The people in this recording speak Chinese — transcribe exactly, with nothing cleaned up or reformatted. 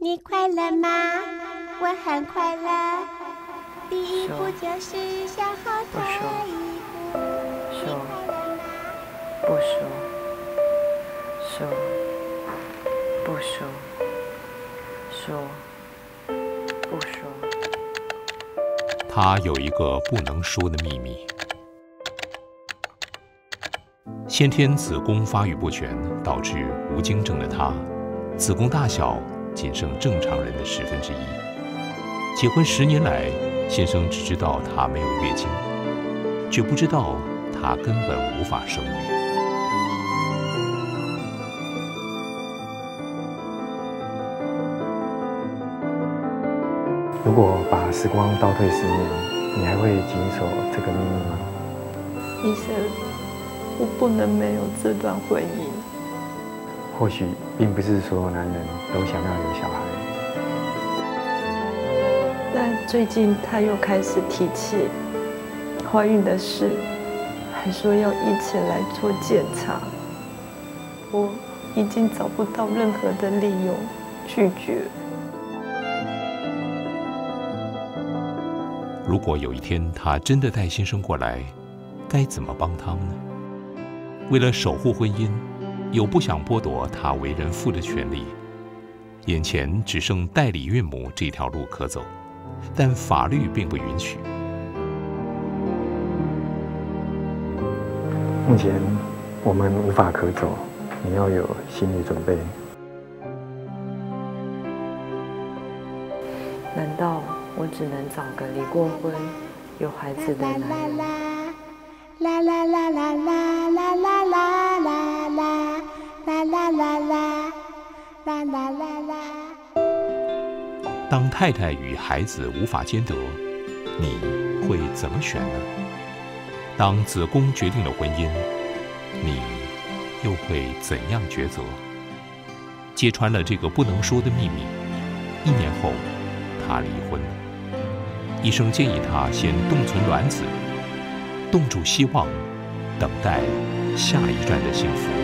你快乐吗？我很快乐。第一步就是想好退一步。 说，不说，说，不说，说，不说。 他有一个不能说的秘密。先天子宫发育不全，导致无精症的他，子宫大小仅剩正常人的十分之一。结婚十年来，先生只知道她没有月经，却不知道她根本无法生育。 如果把时光倒退十年，你还会谨守这个秘密吗？ 医生，我不能没有这段婚姻。 或许并不是所有男人都想要有小孩， 但最近他又开始提起怀孕的事，还说要一起来做检查。我已经找不到任何的理由拒绝。 如果有一天他真的带先生过来，该怎么帮他呢？为了守护婚姻，又不想剥夺他为人父的权利，眼前只剩代理孕母这条路可走，但法律并不允许。 目前我们无法可走，你要有心理准备。 难道我只能找个离过婚、有孩子的男人？ 啦啦啦啦啦啦啦啦啦啦啦啦啦啦啦啦啦。 当太太与孩子无法兼得，你会怎么选呢？当子宫决定了婚姻，你又会怎样抉择？揭穿了这个不能说的秘密，一年后，他离婚了。医生建议他先冻存卵子，冻住希望，等待下一站的幸福。